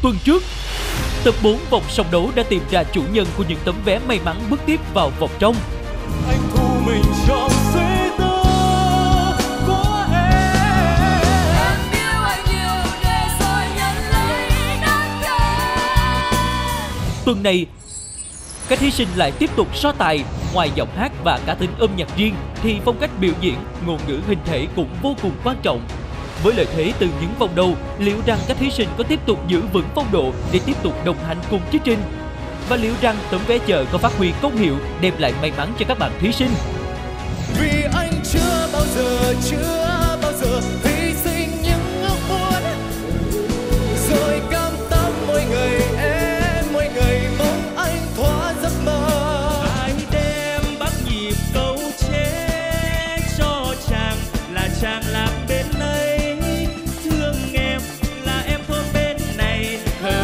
tuần trước. Tập 4 vòng song đấu đã tìm ra chủ nhân của những tấm vé may mắn bước tiếp vào vòng trong. Anh thu mình trong suy tư của em. Em yêu anh nhiều để rồi nhận lấy đắng cay. Tuần này, các thí sinh lại tiếp tục so tài. Ngoài giọng hát và cá tính âm nhạc riêng thì phong cách biểu diễn, ngôn ngữ hình thể cũng vô cùng quan trọng. Với lợi thế từ những vòng đầu, liệu rằng các thí sinh có tiếp tục giữ vững phong độ để tiếp tục đồng hành cùng chương trình? Và liệu rằng tấm vé chờ có phát huy công hiệu đem lại may mắn cho các bạn thí sinh? Vì anh chưa bao giờ hy sinh những ước muốn, rồi cam tâm mỗi ngày mong anh thoát giấc mơ. Ai đem bắt nhịp câu chế cho chàng là chàng làm bên đây, thương em là em thôn bên này.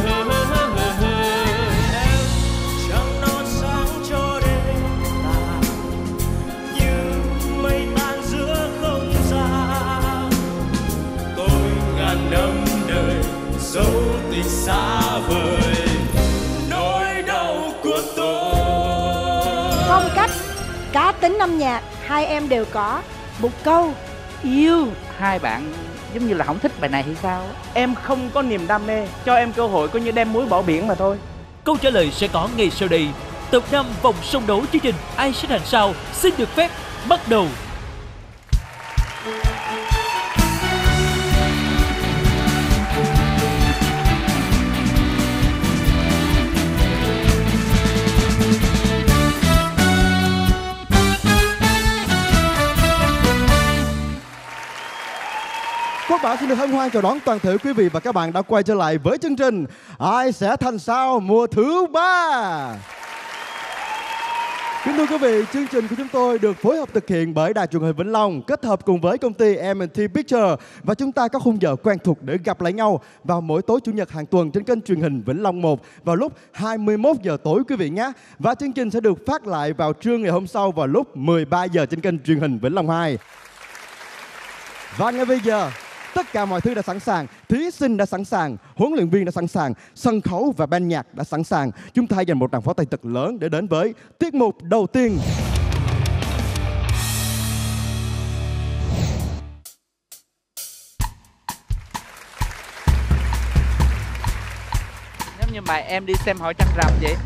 Em trăng non sáng cho đêm ta như mây tan giữa không gian. Tôi ngàn năm đời dấu tình xa vời, nỗi đau của tôi. Phong cách, cá tính âm nhạc, hai em đều có. Một câu yêu. Hai bạn giống như là không thích bài này hay sao? Em không có niềm đam mê, cho em cơ hội coi như đem muối bỏ biển mà thôi. Câu trả lời sẽ có ngay sau đây. Tập 5 vòng song đấu chương trình Ai Sẽ Thành Sao xin được phép bắt đầu. Quốc Bảo xin được hân hoan chào đón toàn thể quý vị và các bạn đã quay trở lại với chương trình Ai Sẽ Thành Sao mùa thứ 3. Kính thưa quý vị, chương trình của chúng tôi được phối hợp thực hiện bởi Đài Truyền hình Vĩnh Long kết hợp cùng với công ty M&T Picture, và chúng ta có khung giờ quen thuộc để gặp lại nhau vào mỗi tối chủ nhật hàng tuần trên kênh truyền hình Vĩnh Long 1 vào lúc 21 giờ tối quý vị nhé. Và chương trình sẽ được phát lại vào trưa ngày hôm sau vào lúc 13 giờ trên kênh truyền hình Vĩnh Long 2. Và ngay bây giờ, tất cả mọi thứ đã sẵn sàng, thí sinh đã sẵn sàng, huấn luyện viên đã sẵn sàng, sân khấu và ban nhạc đã sẵn sàng. Chúng ta dành một tràng pháo tay thật lớn để đến với tiết mục đầu tiên. Giống như bài Em Đi Xem Hội Trăng Rằm vậy.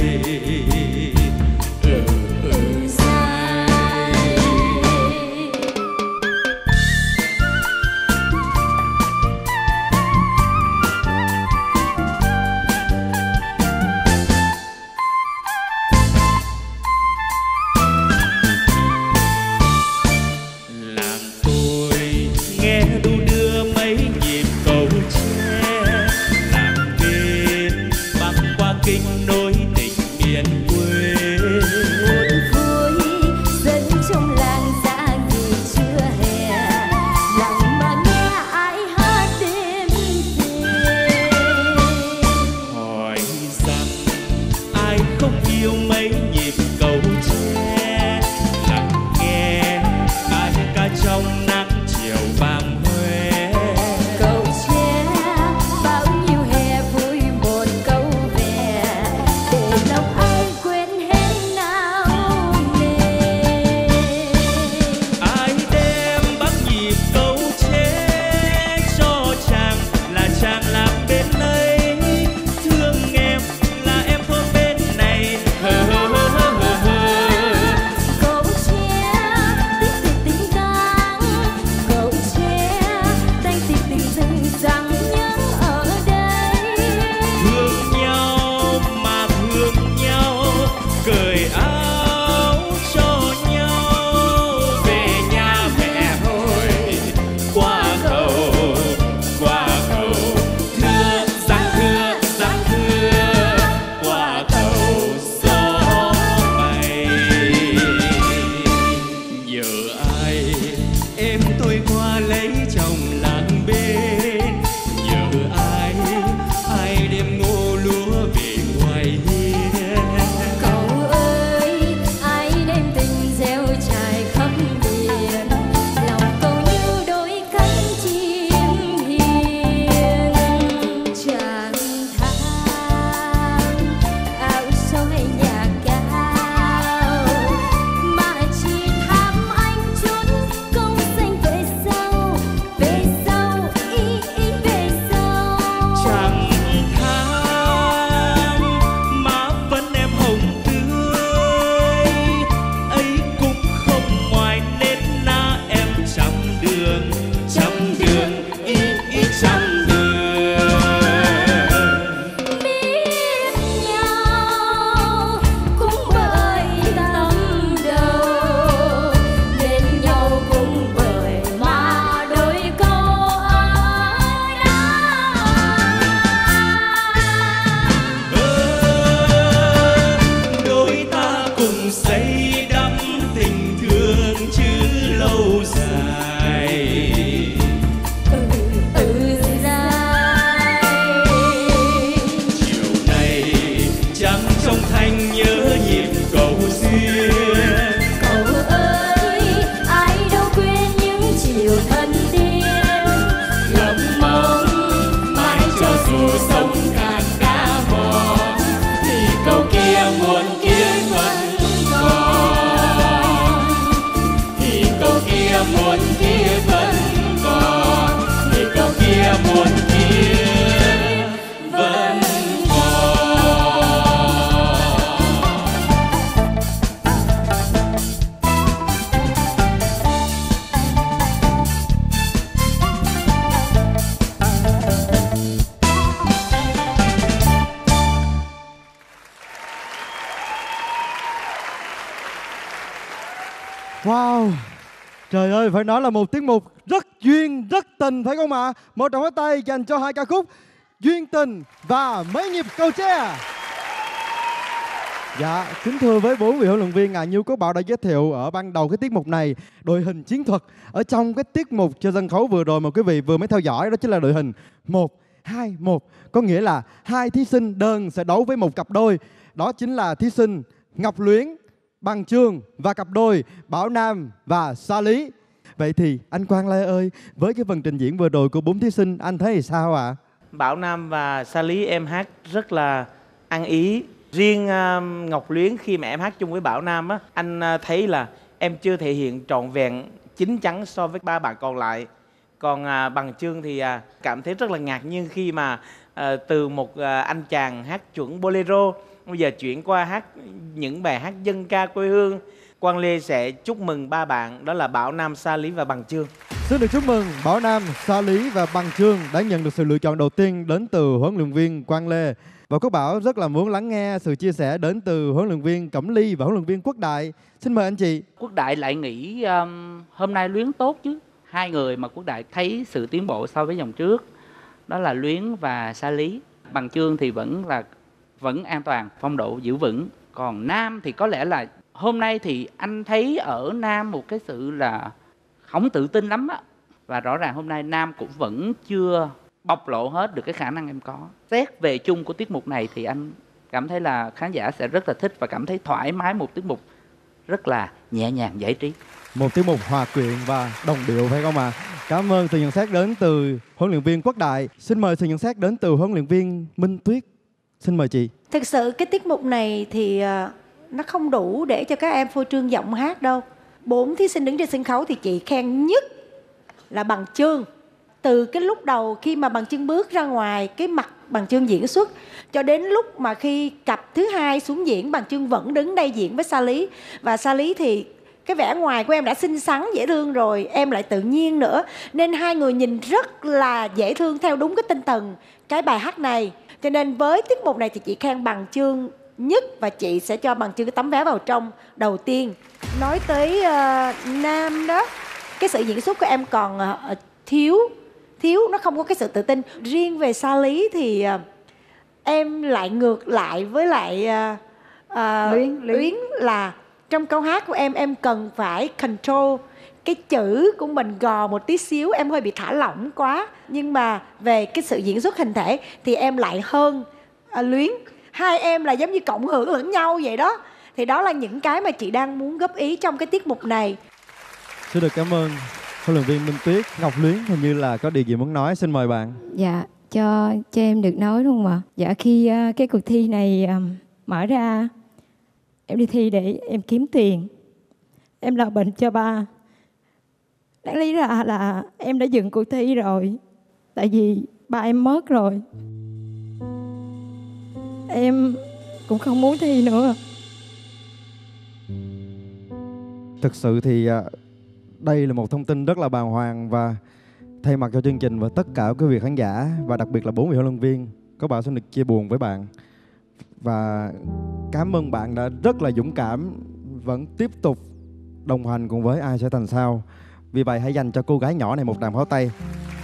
Wow, trời ơi, phải nói là một tiết mục rất duyên, rất tình phải không ạ? Một tràng pháo tay dành cho hai ca khúc Duyên Tình và Mấy Nhịp Cầu Tre. Dạ, kính thưa với 4 vị huấn luyện viên, Như Quốc Bảo đã giới thiệu ở ban đầu cái tiết mục này đội hình chiến thuật. Ở trong cái tiết mục trên sân khấu vừa rồi mà quý vị vừa mới theo dõi, đó chính là đội hình 1-2-1. Có nghĩa là hai thí sinh đơn sẽ đấu với một cặp đôi. Đó chính là thí sinh Ngọc Luyến, Bằng Chương và cặp đôi Bảo Nam và Sa Lý. Vậy thì anh Quang Lê ơi, với cái phần trình diễn vừa rồi của 4 thí sinh, anh thấy thì sao ạ? Bảo Nam và Sa Lý em hát rất là ăn ý. Riêng Ngọc Luyến khi mà em hát chung với Bảo Nam á, anh thấy là em chưa thể hiện trọn vẹn chín chắn so với ba bạn còn lại. Còn Bằng Chương thì cảm thấy rất là ngạc nhiên khi mà từ một anh chàng hát chuẩn bolero Bây giờ chuyển qua hát những bài hát dân ca quê hương. Quang Lê sẽ chúc mừng ba bạn, đó là Bảo Nam, Sa Lý và Bằng Chương. Xin được chúc mừng Bảo Nam, Sa Lý và Bằng Chương đã nhận được sự lựa chọn đầu tiên đến từ huấn luyện viên Quang Lê. Và Quốc Bảo rất là muốn lắng nghe sự chia sẻ đến từ huấn luyện viên Cẩm Ly và huấn luyện viên Quốc Đại. Xin mời anh chị. Quốc Đại lại nghĩ hôm nay Luyến tốt chứ. Hai người mà Quốc Đại thấy sự tiến bộ so với vòng trước, đó là Luyến và Sa Lý. Bằng Chương thì vẫn an toàn, phong độ giữ vững. Còn Nam thì có lẽ là hôm nay thì anh thấy ở Nam một cái sự là không tự tin lắm á. Và rõ ràng hôm nay Nam cũng vẫn chưa bộc lộ hết được cái khả năng em có. Xét về chung của tiết mục này thì anh cảm thấy là khán giả sẽ rất là thích và cảm thấy thoải mái, một tiết mục rất là nhẹ nhàng giải trí. Một tiết mục hòa quyện và đồng điệu phải không ạ? Cảm ơn sự nhận xét đến từ huấn luyện viên Quốc Đại. Xin mời sự nhận xét đến từ huấn luyện viên Minh Tuyết. Xin mời chị. Thực sự cái tiết mục này thì nó không đủ để cho các em phô trương giọng hát đâu. 4 thí sinh đứng trên sân khấu thì chị khen nhất là Bằng Chương. Từ cái lúc đầu khi mà Bằng Chương bước ra ngoài, cái mặt Bằng Chương diễn xuất, cho đến lúc mà khi cặp thứ hai xuống diễn, Bằng Chương vẫn đứng đây diễn với Sa Lý. Và Sa Lý thì cái vẻ ngoài của em đã xinh xắn, dễ thương rồi, em lại tự nhiên nữa. Nên hai người nhìn rất là dễ thương theo đúng cái tinh thần cái bài hát này. Cho nên với tiết mục này thì chị khen Bằng Chương nhất và chị sẽ cho Bằng Chương cái tấm vé vào trong đầu tiên. Nói tới Nam đó, cái sự diễn xuất của em còn thiếu, nó không có cái sự tự tin. Riêng về Sa Lý thì em lại ngược lại với lại Luyến là trong câu hát của em cần phải control cái chữ của mình gò một tí xíu, em hơi bị thả lỏng quá. Nhưng mà về cái sự diễn xuất hình thể thì em lại hơn Luyến. Hai em là giống như cộng hưởng lẫn nhau vậy đó. Thì đó là những cái mà chị đang muốn góp ý trong cái tiết mục này. Xin được cảm ơn huấn luyện viên Minh Tuyết. Ngọc Luyến hình như là có điều gì muốn nói, xin mời bạn. Dạ, cho em được nói luôn mà. Dạ, khi cái cuộc thi này mở ra, em đi thi để em kiếm tiền. Em lo bệnh cho ba. Đáng lý ra là em đã dừng cuộc thi rồi, tại vì ba em mất rồi. Em cũng không muốn thi nữa. Thực sự thì đây là một thông tin rất là bàng hoàng, và thay mặt cho chương trình và tất cả quý vị khán giả và đặc biệt là 4 vị huấn luyện viên, có Bảo xin được chia buồn với bạn và cảm ơn bạn đã rất là dũng cảm vẫn tiếp tục đồng hành cùng với Ai Sẽ Thành Sao. Vì vậy hãy dành cho cô gái nhỏ này một tràng pháo tay.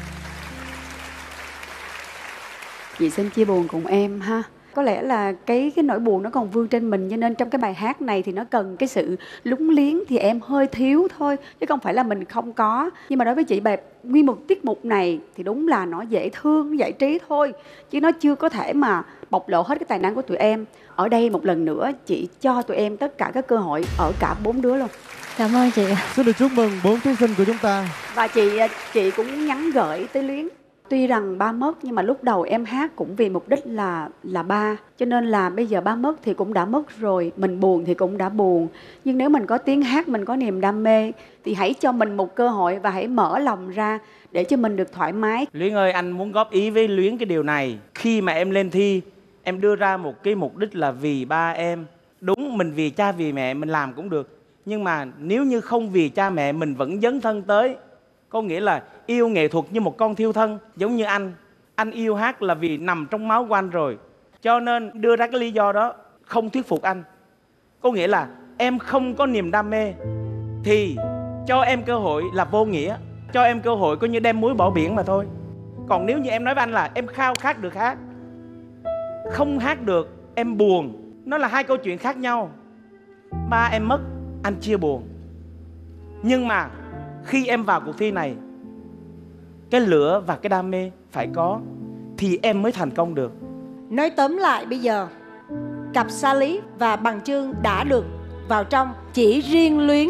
Chị xin chia buồn cùng em ha. Có lẽ là cái nỗi buồn nó còn vương trên mình, cho nên trong cái bài hát này thì nó cần cái sự lúng liếng thì em hơi thiếu thôi, chứ không phải là mình không có. Nhưng mà đối với chị, bài nguyên một tiết mục này thì đúng là nó dễ thương, giải trí thôi, chứ nó chưa có thể mà bộc lộ hết cái tài năng của tụi em. Ở đây một lần nữa chị cho tụi em tất cả các cơ hội ở cả 4 đứa luôn. Cảm ơn chị. Xin được chúc mừng 4 thí sinh của chúng ta. Và chị cũng nhắn gửi tới Luyến. Tuy rằng ba mất nhưng mà lúc đầu em hát cũng vì mục đích là ba. Cho nên là bây giờ ba mất thì cũng đã mất rồi, mình buồn thì cũng đã buồn. Nhưng nếu mình có tiếng hát, mình có niềm đam mê thì hãy cho mình một cơ hội và hãy mở lòng ra để cho mình được thoải mái. Luyến ơi, anh muốn góp ý với Luyến cái điều này. Khi mà em lên thi, em đưa ra một cái mục đích là vì ba em. Đúng, mình vì cha vì mẹ mình làm cũng được. Nhưng mà nếu như không vì cha mẹ mình vẫn dấn thân tới, có nghĩa là yêu nghệ thuật như một con thiêu thân. Giống như anh yêu hát là vì nằm trong máu của anh rồi. Cho nên đưa ra cái lý do đó không thuyết phục anh. Có nghĩa là em không có niềm đam mê thì cho em cơ hội là vô nghĩa. Cho em cơ hội coi như đem muối bỏ biển mà thôi. Còn nếu như em nói với anh là em khao khát được hát, không hát được em buồn, nó là hai câu chuyện khác nhau. Ba em mất, anh chia buồn. Nhưng mà khi em vào cuộc thi này, cái lửa và cái đam mê phải có thì em mới thành công được. Nói tóm lại bây giờ, cặp Sa Lý và Bằng Chương đã được vào trong. Chỉ riêng Luyến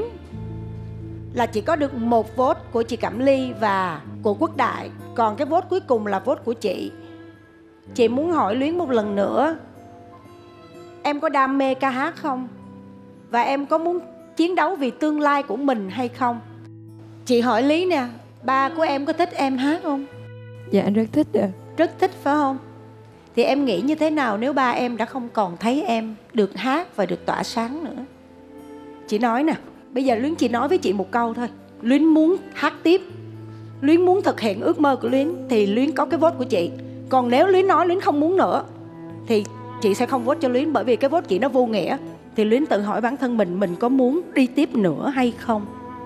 là chỉ có được 1 vote của chị Cẩm Ly và của Quốc Đại. Còn cái vote cuối cùng là vote của chị. Chị muốn hỏi Luyến một lần nữa, em có đam mê ca hát không? Và em có muốn chiến đấu vì tương lai của mình hay không? Chị hỏi Lý nè, ba của em có thích em hát không? Dạ rất thích ạ. Rất thích phải không? Thì em nghĩ như thế nào nếu ba em đã không còn thấy em được hát và được tỏa sáng nữa? Chị nói nè, bây giờ Luyến chỉ nói với chị một câu thôi. Luyến muốn hát tiếp, Luyến muốn thực hiện ước mơ của Luyến thì Luyến có cái vote của chị. Còn nếu Luyến nói Luyến không muốn nữa thì chị sẽ không vote cho Luyến, bởi vì cái vote chị nó vô nghĩa. Thì Luyến tự hỏi bản thân mình có muốn đi tiếp nữa hay không?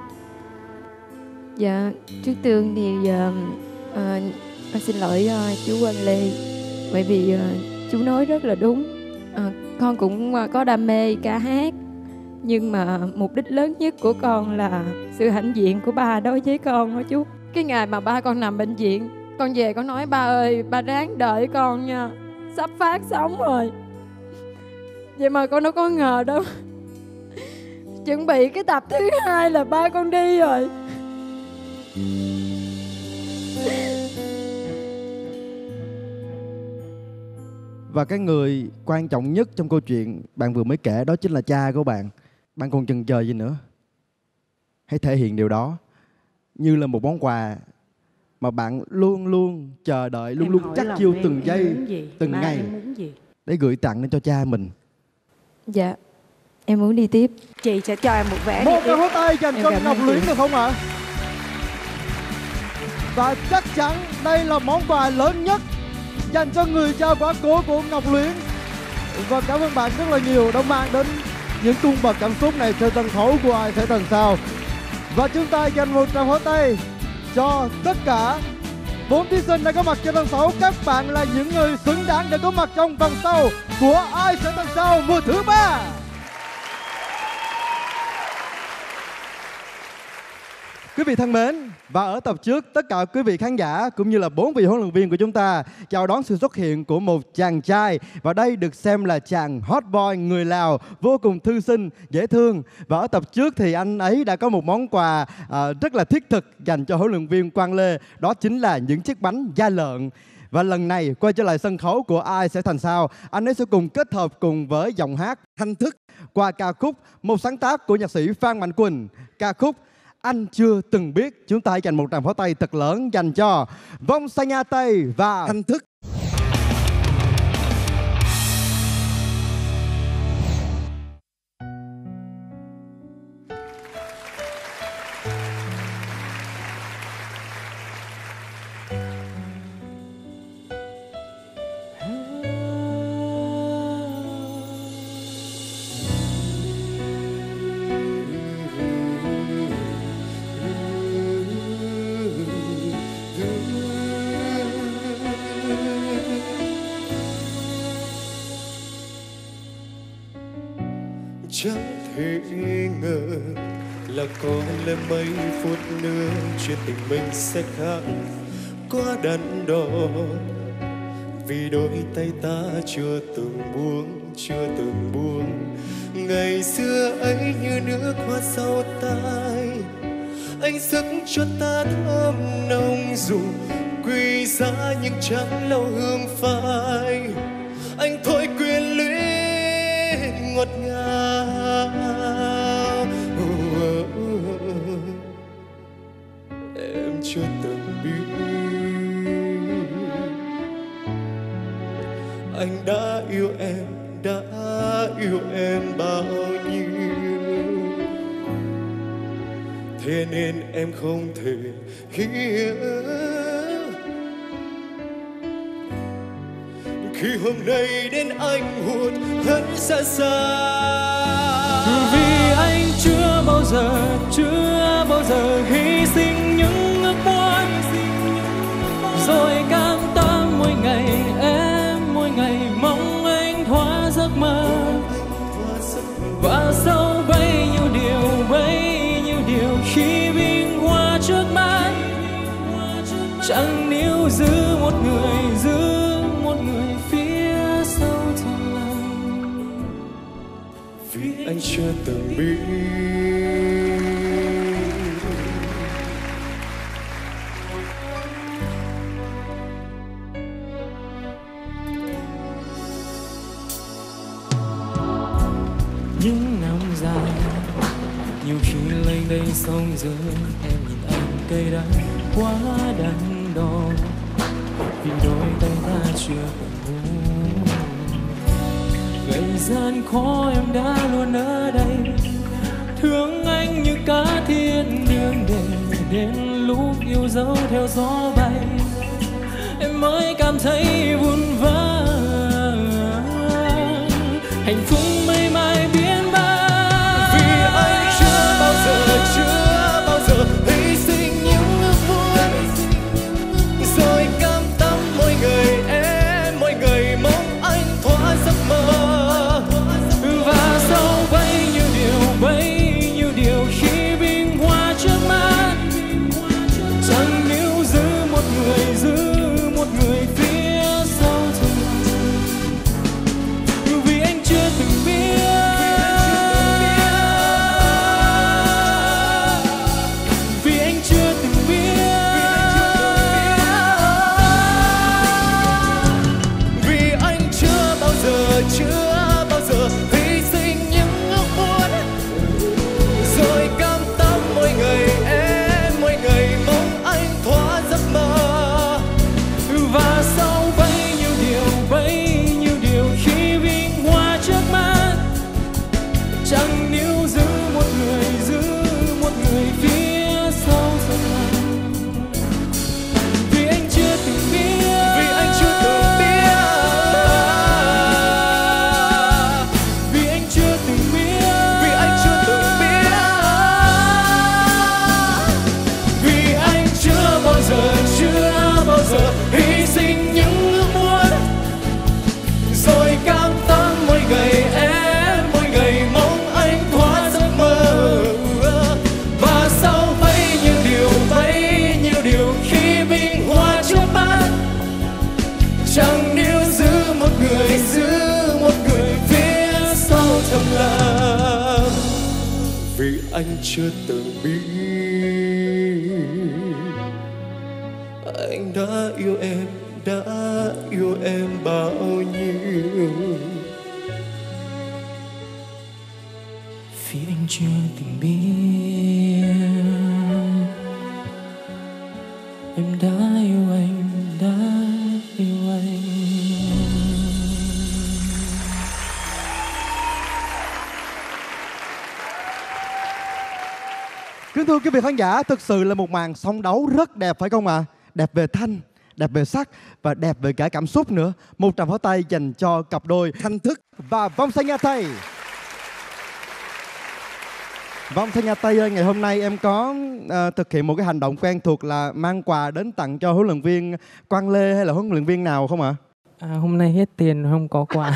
Dạ, trước tiên thì con xin lỗi chú Quang Lê. Bởi vì chú nói rất là đúng. Con cũng có đam mê ca hát, nhưng mà mục đích lớn nhất của con là sự hãnh diện của ba đối với con đó chú. Cái ngày mà ba con nằm bệnh viện, con về con nói ba ơi, ba ráng đợi con nha, sắp phát sóng rồi. Vậy mà con đâu có ngờ đâu, chuẩn bị cái tập thứ 2 là ba con đi rồi. Và cái người quan trọng nhất trong câu chuyện bạn vừa mới kể đó chính là cha của bạn. Bạn còn chần chờ gì nữa? Hãy thể hiện điều đó như là một món quà mà bạn luôn luôn chờ đợi, luôn luôn chắc chiêu từng giây, từng ngày để gửi tặng đến cho cha mình. Dạ, em muốn đi tiếp. Chị sẽ cho em một vé. Một tràng pháo tay dành cho Ngọc Luyến được không ạ? Và chắc chắn đây là món quà lớn nhất dành cho người cha quá cố của Ngọc Luyến. Và cảm ơn bạn rất là nhiều đã mang đến những cung bậc cảm xúc này trên sân khấu của Ai Sẽ Thành Sao. Và chúng ta dành một tràng pháo tay cho tất cả 4 thí sinh đã có mặt trên sân khấu. Các bạn là những người xứng đáng để có mặt trong vòng sau của Ai Sẽ Thành Sao mùa thứ 3. Quý vị thân mến, và ở tập trước, tất cả quý vị khán giả cũng như là 4 vị huấn luyện viên của chúng ta chào đón sự xuất hiện của một chàng trai. Và đây được xem là chàng hot boy người Lào, vô cùng thư sinh, dễ thương. Và ở tập trước thì anh ấy đã có một món quà rất là thiết thực dành cho huấn luyện viên Quang Lê. Đó chính là những chiếc bánh da lợn. Và lần này quay trở lại sân khấu của Ai Sẽ Thành Sao, anh ấy sẽ cùng kết hợp cùng với giọng hát thanh thức qua ca khúc, một sáng tác của nhạc sĩ Phan Mạnh Quỳnh, ca khúc Anh Chưa Từng Biết. Chúng ta hãy dành một tràng pháo tay thật lớn dành cho Vong Sa Nha Tây và Thanh Thức. Chẳng thể ngờ là còn là mấy phút nữa chuyện tình mình sẽ khác quá đắn đo, vì đôi tay ta chưa từng buông. Ngày xưa ấy như nước hoa sau tay, anh sức cho ta thơm nồng dù quý giá nhưng chẳng lâu hương phai. Anh thôi quyền luyến ngọt ngào, em chưa từng biết anh đã yêu em bao nhiêu, thế nên em không thể hiểu khi hôm nay đến anh hụt hẫng xa xa. Vì anh chưa bao giờ hy sinh những ước muốn, rồi cam tâm mỗi ngày em mỗi ngày mong anh thoát giấc mơ. Và sau bấy nhiêu điều khi bình qua trước mắt, chẳng níu giữ một người phía sau trong lòng. Vì anh chưa từng biết những năm dài, nhiều khi lênh đênh sông rơi, em nhìn anh cây đắng quá đắn đo. vì đôi tay ta chưa từng ngủ. Ngày gian khó em đã luôn ở đây, thương anh như cá thiên đường để đến lúc yêu dấu theo gió bay, em mới cảm thấy buồn vã. Hạnh phúc mây mai biến bao, vì anh chưa bao giờ hy sinh những ước muốn, rồi cam tâm mỗi ngày mong anh thoát giấc mơ. Và sau bấy nhiêu điều khi bình hoa trước mắt, chẳng níu giữ một người phía sau thương. Vì anh chưa từng biết, vì anh chưa từng biết, vì anh chưa bao giờ hy sinh những ước muốn, rồi cam tâm mỗi ngày mong anh thoát giấc mơ. Và sau bấy nhiêu điều khi bình hoa trước mắt, chẳng níu giữ một người phía sau dần. Vì anh chưa từng biết, vì anh chưa từng biết, vì anh chưa từng biết, vì anh chưa từng biết, vì anh chưa bao giờ hy sinh những ước muốn, rồi cam tâm mỗi ngày mong anh thoát giấc mơ. Và sau bấy nhiêu điều khi bình hoa trước mắt, chẳng níu giữ một người phía sau thầm lặng. Vì anh chưa từng biết, anh đã yêu em bao nhiêu. Vì anh chưa từng biết, em đã yêu anh. Kính thưa quý vị khán giả, thực sự là một màn song đấu rất đẹp phải không ạ? Đẹp về thanh, đẹp về sắc và đẹp về cả cảm xúc nữa. Một tràng pháo tay dành cho cặp đôi Thanh Thức và Vong Sa Nha Tây. Vong Sa Nha Tây ơi, ngày hôm nay em có thực hiện một cái hành động quen thuộc là mang quà đến tặng cho huấn luyện viên Quang Lê hay là huấn luyện viên nào không ạ? Hôm nay hết tiền không có quà.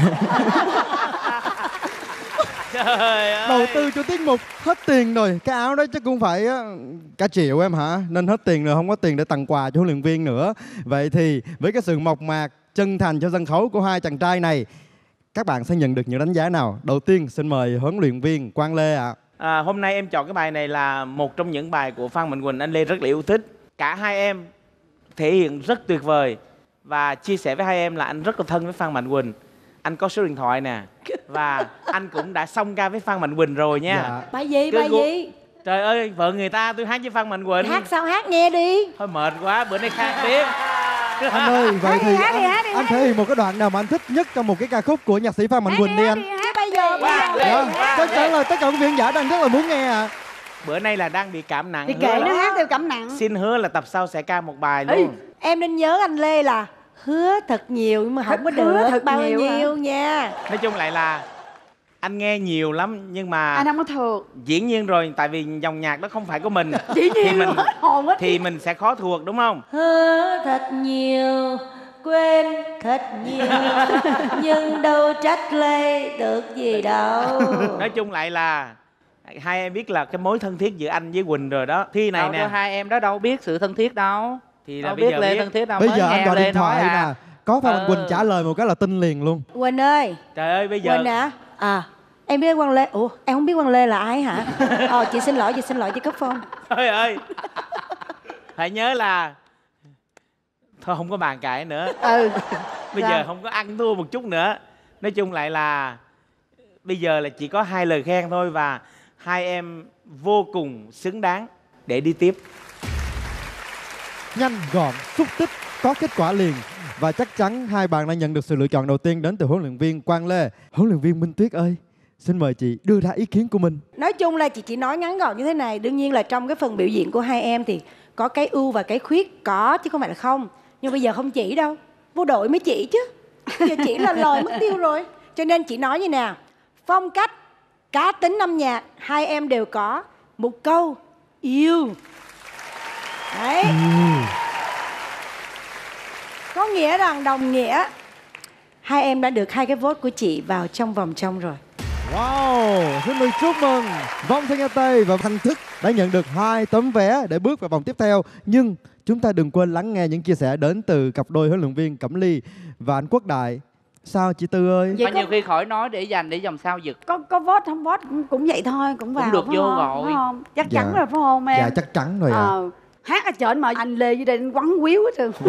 Trời ơi. Đầu tư cho tiết mục hết tiền rồi, cái áo đó chắc cũng phải cả triệu em hả? Nên hết tiền rồi, không có tiền để tặng quà cho huấn luyện viên nữa. Vậy thì với cái sự mộc mạc, chân thành cho sân khấu của hai chàng trai này, các bạn sẽ nhận được những đánh giá nào? Đầu tiên xin mời huấn luyện viên Quang Lê ạ. Hôm nay em chọn cái bài này là một trong những bài của Phan Mạnh Quỳnh, anh Lê rất là yêu thích. Cả hai em thể hiện rất tuyệt vời. Và chia sẻ với hai em là anh rất là thân với Phan Mạnh Quỳnh. Anh có số điện thoại nè. Và anh cũng đã xong ca với Phan Mạnh Quỳnh rồi nha. Dạ. Bài gì? Trời ơi, vợ người ta tôi hát với Phan Mạnh Quỳnh. Hát sao, hát nghe đi. Thôi mệt quá, bữa nay khác tiếp. Anh ơi, vậy thì hát đi, anh thể hiện một cái đoạn nào mà anh thích nhất trong một cái ca khúc của nhạc sĩ Phan Mạnh Quỳnh đi anh. Hát bây giờ. Chắc chắn là tất cả quý vị khán giả đang rất là muốn nghe ạ. Bữa nay là đang bị cảm nặng. Thì kệ nó hát theo cảm nặng. Xin hứa là tập sau sẽ ca một bài luôn. Em nên nhớ anh Lê là hứa thật nhiều nhưng mà không có được thật bao nhiều nhiêu nha. Nói chung lại là anh nghe nhiều lắm nhưng mà Anh không có thuộc. dĩ nhiên rồi, tại vì dòng nhạc đó không phải của mình. Dĩ nhiên thì mình sẽ khó thuộc đúng không? Hứa thật nhiều, quên thật nhiều, nhưng đâu trách Lê được gì đâu. Nói chung lại là hai em biết là cái mối thân thiết giữa anh với Quỳnh rồi đó. Thi này Đâu, nè, hai em đó đâu biết sự thân thiết đâu. thì là Đâu bây biết giờ Lê biết. thân thiết đâu. Bây mới giờ anh nghe gọi Lê điện thoại nói nè, có Phan Mạnh Quỳnh trả lời một cái là tin liền luôn. Quỳnh ơi. Trời ơi bây giờ Quỳnh hả? Em biết Quang Lê. Ủa em không biết Quang Lê là ai hả? Chị xin lỗi chị cấp phone. Trời ơi, phải nhớ là thôi không có bàn cãi nữa. Bây giờ không có ăn thua một chút nữa. Nói chung lại là bây giờ là chỉ có 2 lời khen thôi. Và hai em vô cùng xứng đáng để đi tiếp. Nhanh gọn, xúc tích, có kết quả liền. Và chắc chắn hai bạn đã nhận được sự lựa chọn đầu tiên đến từ huấn luyện viên Quang Lê. Huấn luyện viên Minh Tuyết ơi, xin mời chị đưa ra ý kiến của mình. Nói chung là chị chỉ nói ngắn gọn như thế này. Đương nhiên là trong cái phần biểu diễn của hai em thì có cái ưu và cái khuyết, có chứ không phải là không. Nhưng bây giờ không chỉ đâu, vô đội mới chỉ chứ. Bây giờ chỉ là lời mất tiêu rồi. Cho nên chị nói như nào, phong cách, cá tính âm nhạc hai em đều có. Một câu yêu. Đấy. Có nghĩa rằng đồng nghĩa hai em đã được 2 cái vote của chị vào trong vòng trong rồi. Wow, xin được chúc mừng Vong Thanh Nga Tây và Thanh Thức đã nhận được 2 tấm vé để bước vào vòng tiếp theo. Nhưng chúng ta đừng quên lắng nghe những chia sẻ đến từ cặp đôi huấn luyện viên Cẩm Ly và anh Quốc Đại. Sao chị Tư ơi? Vậy nhiều khi khỏi nói để dành để vòng sau giật. Có vote không vote cũng vậy thôi, cũng vào. Cũng được vô rồi. rồi. Không? Chắc Dạ. chắn rồi phải không em? Dạ chắc chắn rồi ạ. Hát ở trển mà anh Lê dưới đây anh quắn quýu hết trơn.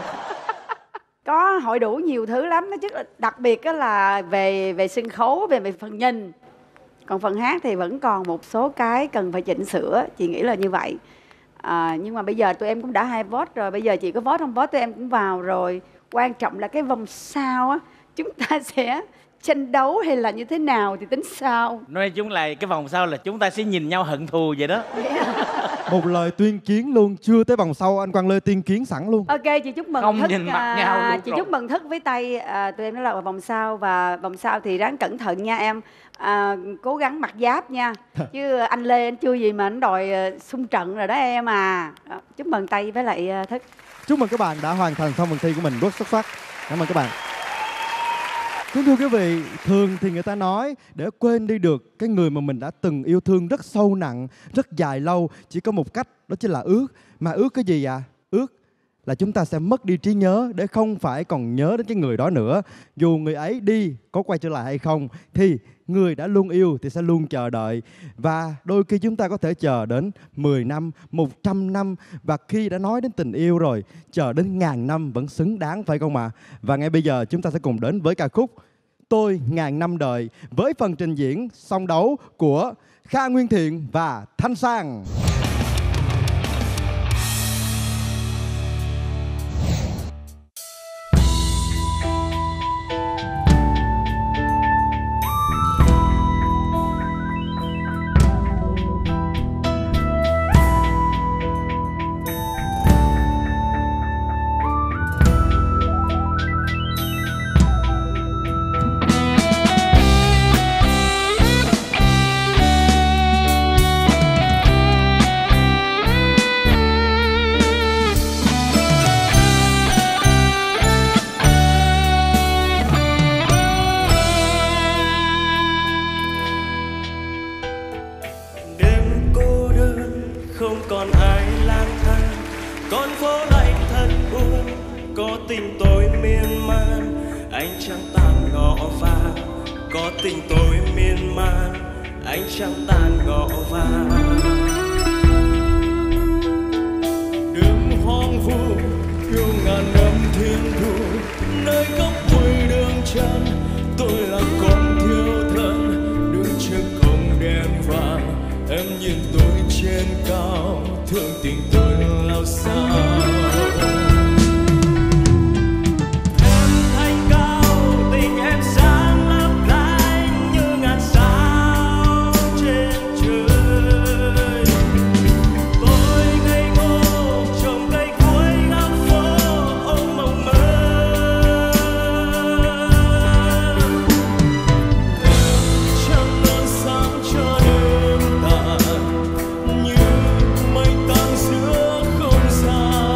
Có hội đủ nhiều thứ lắm, nói chứ đặc biệt là về sân khấu, về phần nhìn. Còn phần hát thì vẫn còn một số cái cần phải chỉnh sửa, chị nghĩ là như vậy. Nhưng mà bây giờ tụi em cũng đã 2 vote rồi, bây giờ chị có vote không vote tụi em cũng vào rồi. Quan trọng là cái vòng sau á, chúng ta sẽ tranh đấu hay là như thế nào thì tính sau. Nói chung là cái vòng sau là chúng ta sẽ nhìn nhau hận thù vậy đó. Một lời tuyên chiến luôn, chưa tới vòng sau anh Quang Lê tuyên chiến sẵn luôn. Ok, chị chúc mừng Không Thức. nhìn mặt nhau luôn Chị rồi. chúc mừng Thức với Tây. Tụi em nó là vòng sau, và vòng sau thì ráng cẩn thận nha em. Cố gắng mặc giáp nha. Chứ anh Lê anh chưa gì mà anh đòi xung trận rồi đó em à. Chúc mừng Tây với lại Thức. Chúc mừng các bạn đã hoàn thành xong phần thi của mình rất xuất sắc. Cảm ơn các bạn. Kính thưa quý vị, thường thì người ta nói để quên đi được cái người mà mình đã từng yêu thương rất sâu nặng, rất dài lâu, chỉ có một cách, đó chính là ước. Mà ước cái gì ạ? Ước là chúng ta sẽ mất đi trí nhớ để không phải còn nhớ đến cái người đó nữa. Dù người ấy đi có quay trở lại hay không thì người đã luôn yêu thì sẽ luôn chờ đợi. Và đôi khi chúng ta có thể chờ đến 10 năm, 100 năm. Và khi đã nói đến tình yêu rồi, chờ đến 1000 năm vẫn xứng đáng phải không ạ? Và ngay bây giờ chúng ta sẽ cùng đến với ca khúc Tôi Ngàn Năm Đợi với phần trình diễn song đấu của Kha Nguyên Thiện và Thanh Sang. không còn ai lang thang, con phố lạnh thật u, có tình tôi miên man, anh chẳng tàn ngõ vàng, có tình tôi miên man, anh chẳng tàn ngõ vàng. Đừng hoang vu yêu ngàn năm thiên thu, nơi góc cuối đường chân tôi là con thiếu thân, đứng trước cổng đèn vàng em nhìn tôi trên cao, thương tình tôi lao sao. Em thanh cao tình em sáng lấp lánh như ngàn sao trên trời. Tôi ngây ngô trồng cây cuối góc phố ôm mộng mơ. Em chẳng ngờ sáng cho đêm tàn như mây tan giữa không gian.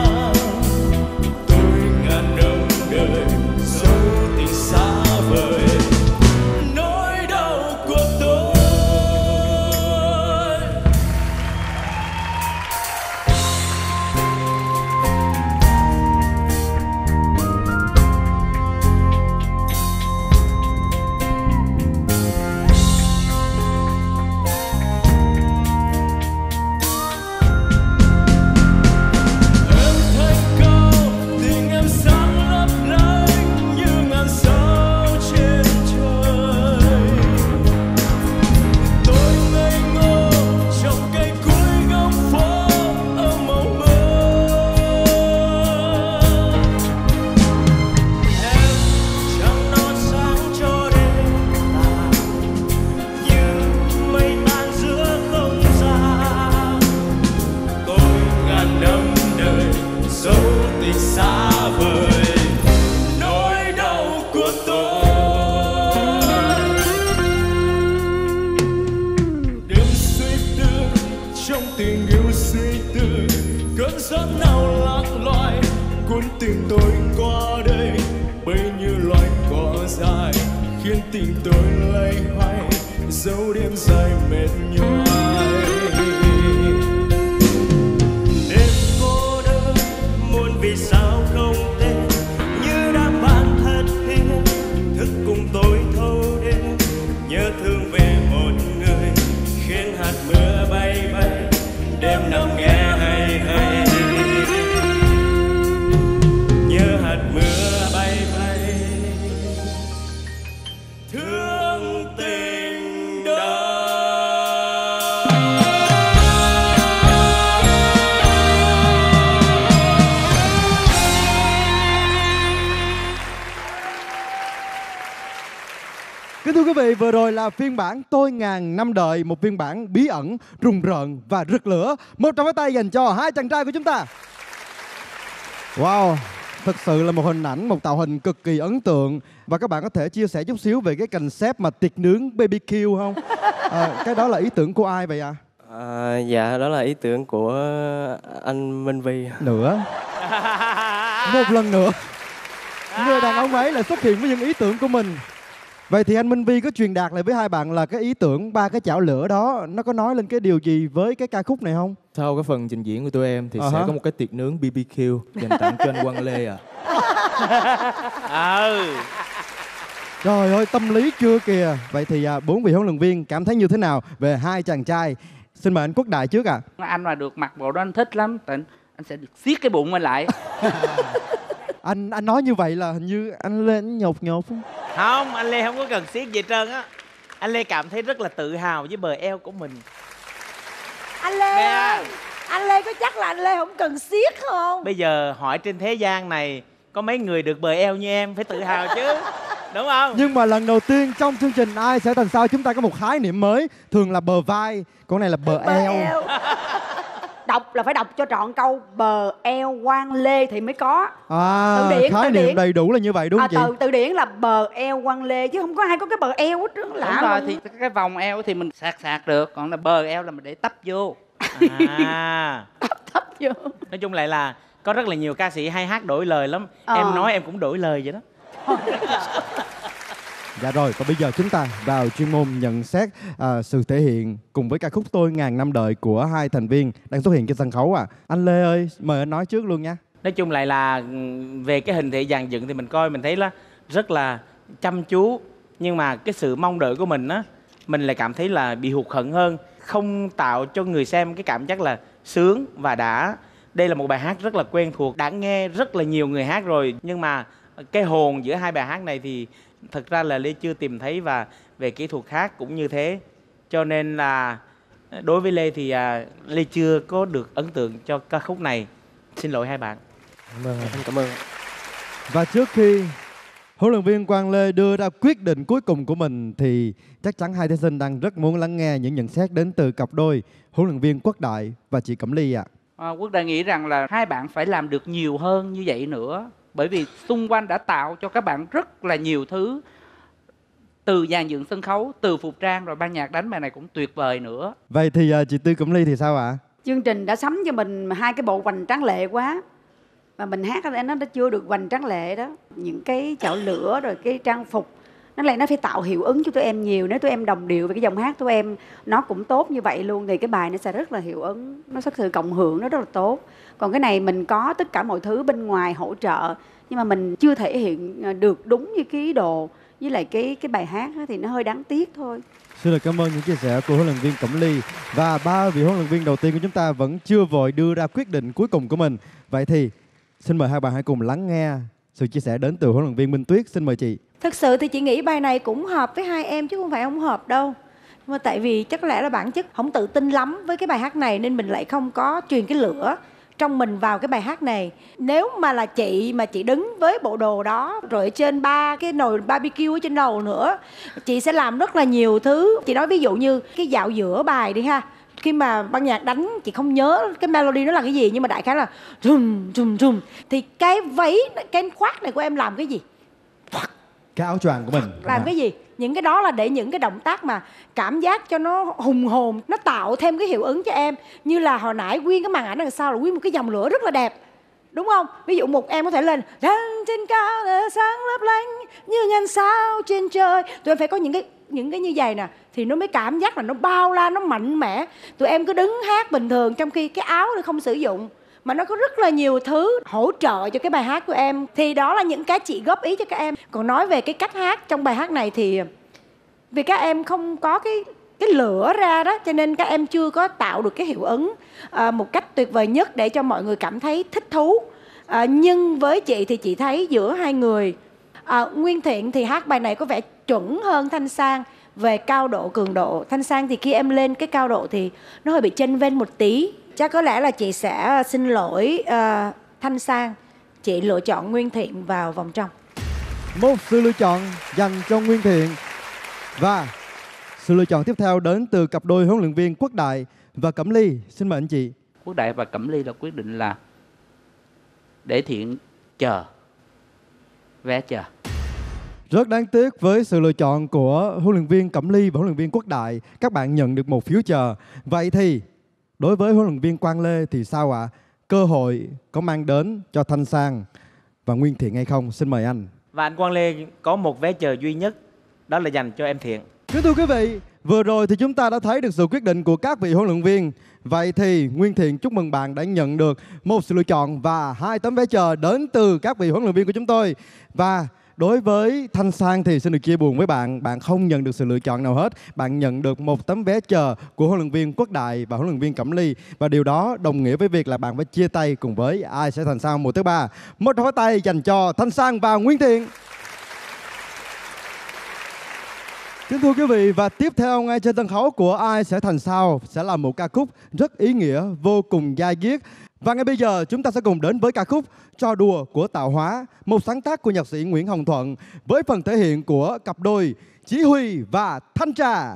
tình yêu suy tư, cơn gió nào lạc loài cuốn tình tôi qua đây, bấy nhiêu loài cỏ dài khiến tình tôi lay hoay, dấu đêm dài mệt nhoài. Đêm cô đơn muôn vì sao không tên, như đã bạn thật hiền thức cùng tôi thâu đêm, nhớ thương về một người khiến hạt mưa bay bay, đêm nằm nghe hay hay, nhớ hạt mưa bay bay, thương tình đời. Kính thưa quý vị, vừa rồi là phiên bản Tôi Ngàn Năm Đợi, một phiên bản bí ẩn, rùng rợn và rực lửa. Một tràng pháo tay dành cho hai chàng trai của chúng ta. Wow, thực sự là một hình ảnh, một tạo hình cực kỳ ấn tượng. Và các bạn có thể chia sẻ chút xíu về cái concept mà tiệc nướng BBQ không? Cái đó là ý tưởng của ai vậy ạ? Dạ, đó là ý tưởng của anh Minh Vi. Nữa. Một lần nữa, người đàn ông ấy lại xuất hiện với những ý tưởng của mình. Vậy thì anh Minh Vi có truyền đạt lại với hai bạn là cái ý tưởng ba cái chảo lửa đó nó có nói lên cái điều gì với cái ca khúc này không? Sau cái phần trình diễn của tụi em thì sẽ có một cái tiệc nướng BBQ dành tặng cho anh Quang Lê ạ. Trời ơi, tâm lý chưa kìa. Vậy thì bốn vị huấn luyện viên cảm thấy như thế nào về hai chàng trai? Xin mời anh Quốc Đại trước ạ. Anh mà được mặc bộ đó anh thích lắm, tại anh sẽ được siết cái bụng mình lại. Anh nói như vậy là hình như anh Lê nhột nhột không? Không, anh Lê không có cần siết gì trơn á. Anh Lê cảm thấy rất là tự hào với bờ eo của mình. Anh Lê ơi, anh Lê có chắc là anh Lê không cần siết không? Bây giờ hỏi trên thế gian này có mấy người được bờ eo như em, phải tự hào chứ. Đúng không? Nhưng mà lần đầu tiên trong chương trình Ai Sẽ Thành Sao chúng ta có một khái niệm mới. Thường là bờ vai, còn này là bờ eo. Đọc là phải đọc cho trọn câu bờ eo Quang Lê thì mới có. Từ điển, khái niệm đầy đủ là như vậy đúng không chị? Từ điển là bờ eo Quang Lê chứ không có ai có cái bờ eo hết trơn. Đúng rồi, thì cái vòng eo thì mình sạc được, còn là bờ eo là mình để tấp vô. Tấp vô. Nói chung lại là có rất là nhiều ca sĩ hay hát đổi lời lắm. Em nói em cũng đổi lời vậy đó. Dạ rồi, còn bây giờ chúng ta vào chuyên môn nhận xét sự thể hiện cùng với ca khúc Tôi Ngàn Năm Đợi của hai thành viên đang xuất hiện trên sân khấu ạ. Anh Lê ơi, mời anh nói trước luôn nha. Nói chung lại là về cái hình thể dàn dựng thì mình coi mình thấy là rất là chăm chú. Nhưng mà cái sự mong đợi của mình á, mình lại cảm thấy là bị hụt hẫng hơn. Không tạo cho người xem cái cảm giác là sướng và đã. Đây là một bài hát rất là quen thuộc, đã nghe rất là nhiều người hát rồi. Nhưng mà cái hồn giữa hai bài hát này thì thật ra là Lê chưa tìm thấy, và về kỹ thuật hát cũng như thế. Cho nên là đối với Lê thì Lê chưa có được ấn tượng cho ca khúc này. Xin lỗi hai bạn. Cảm ơn. Và trước khi huấn luyện viên Quang Lê đưa ra quyết định cuối cùng của mình thì chắc chắn hai thí sinh đang rất muốn lắng nghe những nhận xét đến từ cặp đôi huấn luyện viên Quốc Đại và chị Cẩm Ly ạ. Quốc Đại nghĩ rằng là hai bạn phải làm được nhiều hơn như vậy nữa. Bởi vì xung quanh đã tạo cho các bạn rất là nhiều thứ. Từ dàn dựng sân khấu, từ phục trang, rồi ban nhạc đánh bài này cũng tuyệt vời nữa. Vậy thì chị Tư Cẩm Ly thì sao ạ? Chương trình đã sắm cho mình hai cái bộ hoành tráng lệ quá. Và mình hát nó đã chưa được hoành tráng lệ đó. Những cái chảo lửa rồi cái trang phục, nó phải tạo hiệu ứng cho tụi em nhiều. Nếu tụi em đồng điệu về cái dòng hát tụi em nó cũng tốt như vậy luôn, thì cái bài nó sẽ rất là hiệu ứng, nó sẽ sự cộng hưởng nó rất là tốt. Còn cái này mình có tất cả mọi thứ bên ngoài hỗ trợ, nhưng mà mình chưa thể hiện được đúng như cái ý đồ với lại cái bài hát đó, thì nó hơi đáng tiếc thôi. Xin được cảm ơn những chia sẻ của huấn luyện viên Cẩm Ly. Và ba vị huấn luyện viên đầu tiên của chúng ta vẫn chưa vội đưa ra quyết định cuối cùng của mình. Vậy thì xin mời hai bạn hãy cùng lắng nghe sự chia sẻ đến từ huấn luyện viên Minh Tuyết. Xin mời chị. Thực sự thì chị nghĩ bài này cũng hợp với hai em chứ không phải không hợp đâu. Nhưng mà tại vì chắc lẽ là bản chất không tự tin lắm với cái bài hát này nên mình lại không có truyền cái lửa trong mình vào cái bài hát này. Nếu mà là chị mà chị đứng với bộ đồ đó rồi ở trên ba cái nồi BBQ ở trên đầu nữa, chị sẽ làm rất là nhiều thứ. Chị nói ví dụ như cái dạo giữa bài đi ha, khi mà ban nhạc đánh chị không nhớ cái melody nó là cái gì, nhưng mà đại khái là rùm rùm rùm, thì cái váy cái khoác này của em làm cái gì? cái áo choàng của mình. Làm cái gì? Những cái đó là để những cái động tác mà cảm giác cho nó hùng hồn, nó tạo thêm cái hiệu ứng cho em. Như là hồi nãy nguyên cái màn ảnh đằng sau là nguyên một cái dòng lửa rất là đẹp, đúng không? Ví dụ một em có thể lên trên cao sáng lấp lánh như ngàn sao trên trời. Tụi em phải có những cái như vậy nè thì nó mới cảm giác là nó bao la, nó mạnh mẽ. Tụi em cứ đứng hát bình thường trong khi cái áo nó không sử dụng, mà nó có rất là nhiều thứ hỗ trợ cho cái bài hát của em. Thì đó là những cái chị góp ý cho các em. Còn nói về cái cách hát trong bài hát này thì vì các em không có cái lửa ra đó, cho nên các em chưa có tạo được cái hiệu ứng một cách tuyệt vời nhất để cho mọi người cảm thấy thích thú. Nhưng với chị thì chị thấy giữa hai người, Nguyên Thiện thì hát bài này có vẻ chuẩn hơn Thanh Sang về cao độ, cường độ. Thanh Sang thì khi em lên cái cao độ thì nó hơi bị chênh vênh một tí. Chắc có lẽ là chị sẽ xin lỗi Thanh Sang, chị lựa chọn Nguyên Thiện vào vòng trong. Một sự lựa chọn dành cho Nguyên Thiện. Và sự lựa chọn tiếp theo đến từ cặp đôi huấn luyện viên Quốc Đại và Cẩm Ly. Xin mời anh chị. Quốc Đại và Cẩm Ly là quyết định là để Thiện chờ, vé chờ. Rất đáng tiếc với sự lựa chọn của huấn luyện viên Cẩm Ly và huấn luyện viên Quốc Đại, các bạn nhận được một phiếu chờ. Vậy thì đối với huấn luyện viên Quang Lê thì sao ạ? Cơ hội có mang đến cho Thanh Sang và Nguyên Thiện hay không? Xin mời anh. Và anh Quang Lê có một vé chờ duy nhất, đó là dành cho em Thiện. Kính thưa quý vị, vừa rồi thì chúng ta đã thấy được sự quyết định của các vị huấn luyện viên. Vậy thì Nguyên Thiện chúc mừng bạn đã nhận được một sự lựa chọn và 2 tấm vé chờ đến từ các vị huấn luyện viên của chúng tôi. Và đối với Thanh Sang thì xin được chia buồn với bạn, bạn không nhận được sự lựa chọn nào hết. Bạn nhận được một tấm vé chờ của huấn luyện viên Quốc Đại và huấn luyện viên Cẩm Ly. Và điều đó đồng nghĩa với việc là bạn phải chia tay cùng với Ai Sẽ Thành Sao mùa thứ 3. Một tràng pháo tay dành cho Thanh Sang và Nguyên Thiện. Kính thưa quý vị, và tiếp theo ngay trên sân khấu của Ai Sẽ Thành Sao sẽ là một ca khúc rất ý nghĩa, vô cùng dai diết. Và ngay bây giờ chúng ta sẽ cùng đến với ca khúc Trò Đùa của Tạo Hóa, một sáng tác của nhạc sĩ Nguyễn Hồng Thuận với phần thể hiện của cặp đôi Chí Huy và Thanh Trà.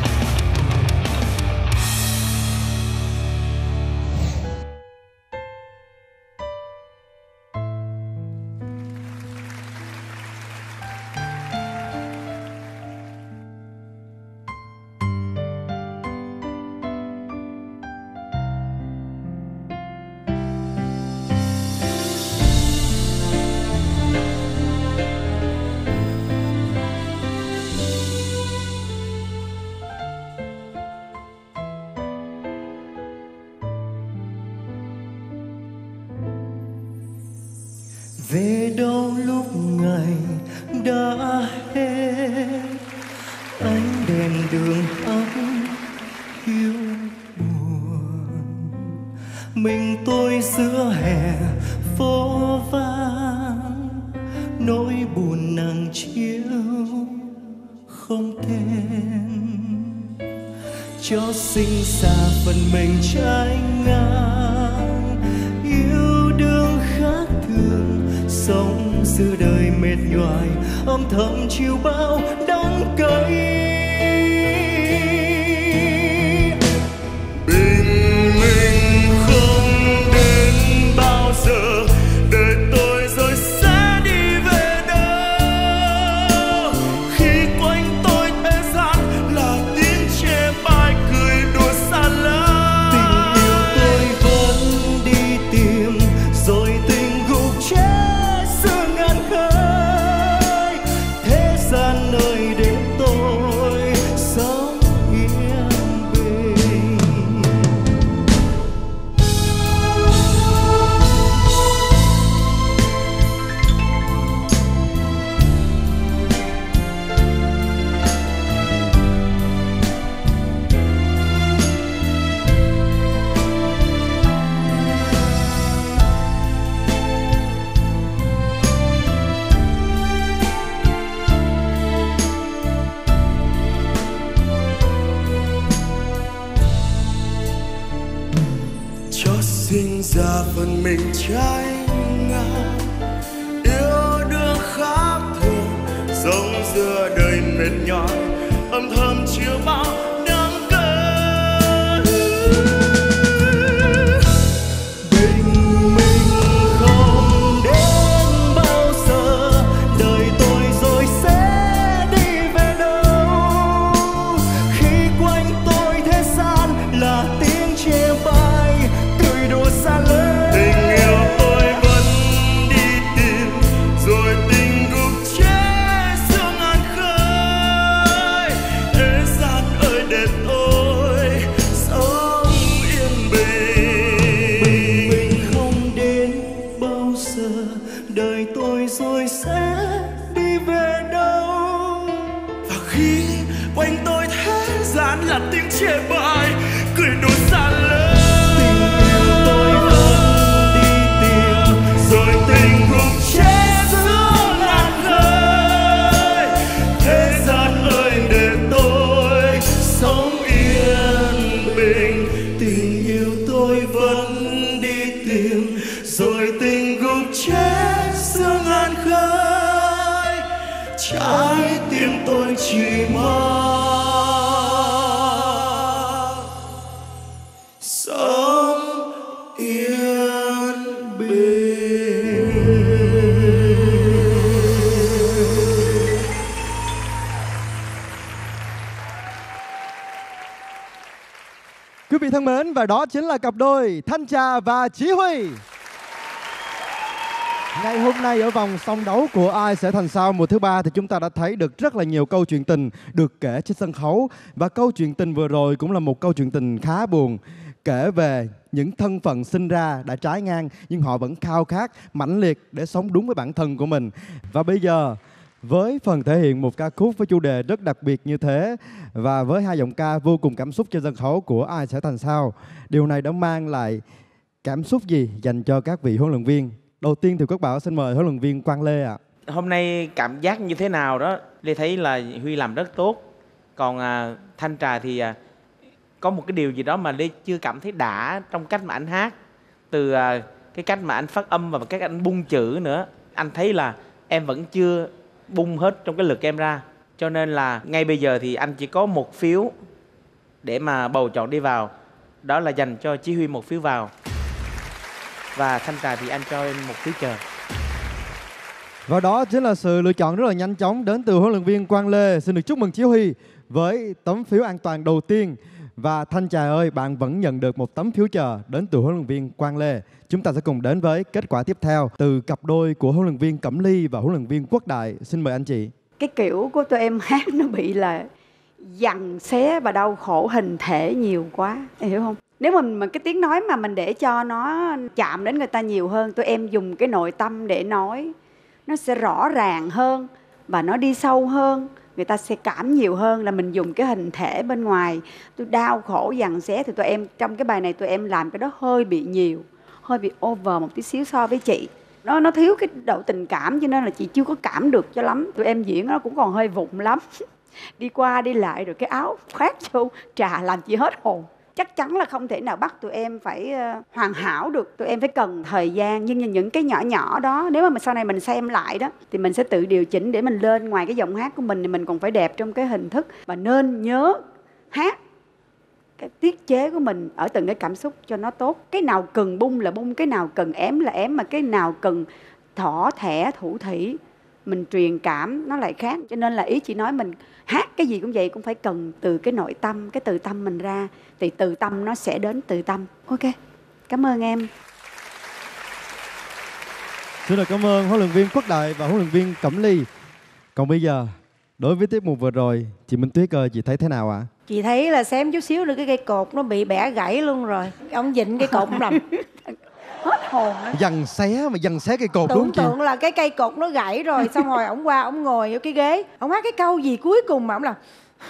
Về đâu lúc ngày đã hết, ánh đèn đường ấm hiu buồn. Mình tôi giữa hè phố vắng, nỗi buồn nắng chiếu không tên. Cho sinh xa phần mình trái ngang, yêu đương khác thường, sống giữa đời mệt nhoài, âm thầm chiều bao đắng cay. Bình minh không đến bao giờ, đời tôi rồi sẽ đi về đâu. Khi quanh tôi thế gian là tiếng chê bai cười đùa xa lắm. Tình yêu tôi vẫn đi tìm, rồi tình gục chết giữa ngàn khơi. Thế gian nơi để tôi sống yên bình. Cho sinh ra phần mình trái ngang, yêu đương khác thường, sống giữa đời mệt nhọc, âm thầm chiều bao đắng cay. Bình minh không đến bao giờ, đời tôi rồi sẽ chán là tiếng chê bai, cười đùa xa lỡ. Tình yêu tôi vẫn đi tìm, rồi tình gục chết giữa ngàn khơi. Thế gian ơi để tôi sống yên bình, tình yêu tôi vẫn đi tìm, rồi tình gục chết giữa ngàn khơi. Trái tim tôi chỉ mong sống yên bình. Quý vị thân mến, và đó chính là cặp đôi Thanh Trà và Chí Huy. Ngày hôm nay ở vòng song đấu của Ai Sẽ Thành Sao mùa thứ 3 thì chúng ta đã thấy được rất là nhiều câu chuyện tình được kể trên sân khấu. Và câu chuyện tình vừa rồi cũng là một câu chuyện tình khá buồn, kể về những thân phận sinh ra đã trái ngang nhưng họ vẫn khao khát mãnh liệt để sống đúng với bản thân của mình. Và bây giờ với phần thể hiện một ca khúc với chủ đề rất đặc biệt như thế và với hai giọng ca vô cùng cảm xúc trên sân khấu của Ai Sẽ Thành Sao, điều này đã mang lại cảm xúc gì dành cho các vị huấn luyện viên? Đầu tiên thì Quốc Bảo xin mời huấn luyện viên Quang Lê ạ. Hôm nay cảm giác như thế nào đó, Lê thấy là Huy làm rất tốt. Còn Thanh Trà thì có một cái điều gì đó mà Lê chưa cảm thấy đã trong cách mà anh hát. Từ cái cách mà anh phát âm và cách anh bung chữ nữa. Anh thấy là em vẫn chưa bung hết trong cái lực em ra. Cho nên là ngay bây giờ thì anh chỉ có một phiếu để mà bầu chọn đi vào. Đó là dành cho Chí Huy một phiếu vào. Và Thanh Trà thì anh cho em một phiếu chờ. Và đó chính là sự lựa chọn rất là nhanh chóng đến từ huấn luyện viên Quang Lê. Xin được chúc mừng Chí Huy với tấm phiếu an toàn đầu tiên. Và Thanh Trà ơi, bạn vẫn nhận được một tấm phiếu chờ đến từ huấn luyện viên Quang Lê. Chúng ta sẽ cùng đến với kết quả tiếp theo từ cặp đôi của huấn luyện viên Cẩm Ly và huấn luyện viên Quốc Đại. Xin mời anh chị. Cái kiểu của tụi em hát nó bị là giằng xé và đau khổ hình thể nhiều quá, em hiểu không? Nếu mà cái tiếng nói mà mình để cho nó chạm đến người ta nhiều hơn, tụi em dùng cái nội tâm để nói, nó sẽ rõ ràng hơn và nó đi sâu hơn, người ta sẽ cảm nhiều hơn là mình dùng cái hình thể bên ngoài. Tôi đau khổ giằng xé thì tụi em trong cái bài này tụi em làm cái đó hơi bị nhiều, hơi bị over một tí xíu so với chị. Nó thiếu cái độ tình cảm cho nên là chị chưa có cảm được cho lắm. Tụi em diễn nó cũng còn hơi vụng lắm. Đi qua đi lại rồi cái áo khoác vô Trà làm chị hết hồn. Chắc chắn là không thể nào bắt tụi em phải hoàn hảo được. Tụi em phải cần thời gian. Nhưng những cái nhỏ nhỏ đó, nếu mà sau này mình xem lại đó, thì mình sẽ tự điều chỉnh để mình lên. Ngoài cái giọng hát của mình thì mình còn phải đẹp trong cái hình thức. Và nên nhớ hát cái tiết chế của mình ở từng cái cảm xúc cho nó tốt. Cái nào cần bung là bung, cái nào cần ém là ém, mà cái nào cần thỏ thẻ thủ thỉ mình truyền cảm nó lại khác. Cho nên là ý chị nói mình hát cái gì cũng vậy, cũng phải cần từ cái nội tâm, cái từ tâm mình ra, thì từ tâm nó sẽ đến từ tâm. Ok, cảm ơn em. Xin được cảm ơn huấn luyện viên Quốc Đại và huấn luyện viên Cẩm Ly. Còn bây giờ đối với tiết mục vừa rồi, chị Minh Tuyết ơi, chị thấy thế nào ạ? Chị thấy là xém chút xíu nữa cái cây cột nó bị bẻ gãy luôn rồi. Ông dịnh cái cột không làm hết hồn đó. Dằn xé cây cột đúng không chị? Tưởng tượng là cái cây cột nó gãy rồi, xong rồi ổng qua ổng ngồi vô cái ghế, ổng hát cái câu gì cuối cùng mà ổng làm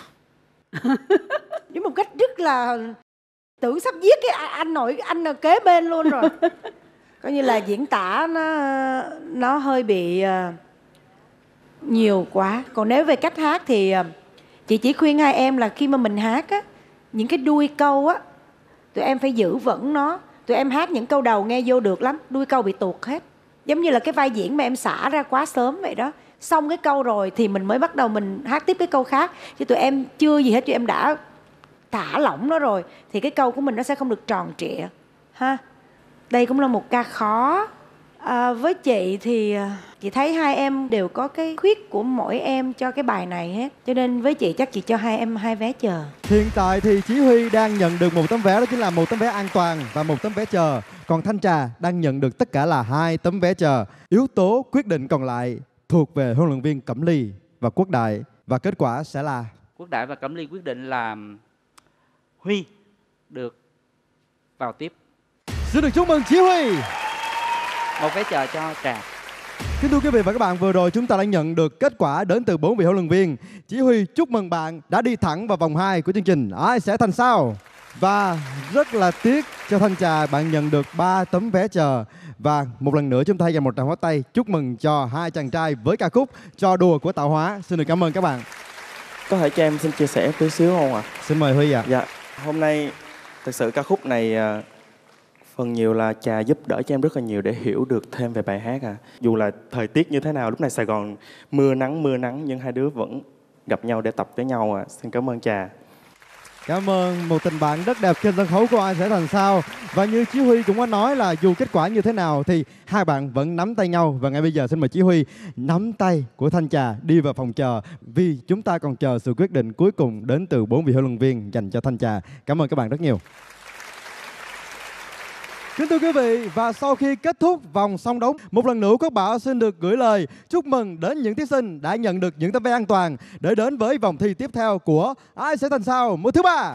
với một cách rất là tưởng sắp giết cái anh kế bên luôn rồi. Coi như là diễn tả nó hơi bị nhiều quá. Còn nếu về cách hát thì chị chỉ khuyên hai em là khi mà mình hát á, những cái đuôi câu á, tụi em phải giữ vững nó. Tụi em hát những câu đầu nghe vô được lắm, đuôi câu bị tuột hết. Giống như là cái vai diễn mà em xả ra quá sớm vậy đó. Xong cái câu rồi thì mình mới bắt đầu mình hát tiếp cái câu khác. Chứ tụi em chưa gì hết, tụi em đã thả lỏng nó rồi thì cái câu của mình nó sẽ không được tròn trịa ha. Đây cũng là một ca khó. Với chị thì chị thấy hai em đều có cái khuyết của mỗi em cho cái bài này hết. Cho nên với chị chắc chị cho hai em 2 vé chờ. Hiện tại thì Chí Huy đang nhận được 1 tấm vé, đó chính là 1 tấm vé an toàn và 1 tấm vé chờ. Còn Thanh Trà đang nhận được tất cả là 2 tấm vé chờ. Yếu tố quyết định còn lại thuộc về huấn luyện viên Cẩm Ly và Quốc Đại. Và kết quả sẽ là Quốc Đại và Cẩm Ly quyết định là Huy được vào tiếp. Xin được chúc mừng Chí Huy. 1 vé chờ cho Trà. Kính thưa quý vị và các bạn, vừa rồi chúng ta đã nhận được kết quả đến từ 4 vị huấn luyện viên. Chỉ Huy chúc mừng bạn đã đi thẳng vào vòng 2 của chương trình Ai Sẽ Thành Sao. Và rất là tiếc cho Thanh Trà, bạn nhận được 3 tấm vé chờ. Và một lần nữa chúng ta dành một tràng pháo tay chúc mừng cho hai chàng trai với ca khúc Trò Đùa của Tạo Hóa. Xin được cảm ơn các bạn. Có thể cho em xin chia sẻ tí xíu không ạ? Xin mời Huy ạ. Dạ, hôm nay thực sự ca khúc này phần nhiều là Trà giúp đỡ cho em rất là nhiều để hiểu được thêm về bài hát. Dù là thời tiết như thế nào, lúc này Sài Gòn mưa nắng nhưng hai đứa vẫn gặp nhau để tập với nhau. Xin cảm ơn Trà. Cảm ơn một tình bạn rất đẹp trên sân khấu của Ai Sẽ Thành Sao. Và như Chí Huy cũng có nói là dù kết quả như thế nào thì hai bạn vẫn nắm tay nhau. Và ngay bây giờ xin mời Chí Huy nắm tay của Thanh Trà đi vào phòng chờ, vì chúng ta còn chờ sự quyết định cuối cùng đến từ 4 vị huấn luyện viên dành cho Thanh Trà. Cảm ơn các bạn rất nhiều. Kính thưa quý vị, và sau khi kết thúc vòng song đấu, một lần nữa Quốc Bảo xin được gửi lời chúc mừng đến những thí sinh đã nhận được những tấm vé an toàn để đến với vòng thi tiếp theo của Ai Sẽ Thành Sao mùa thứ 3.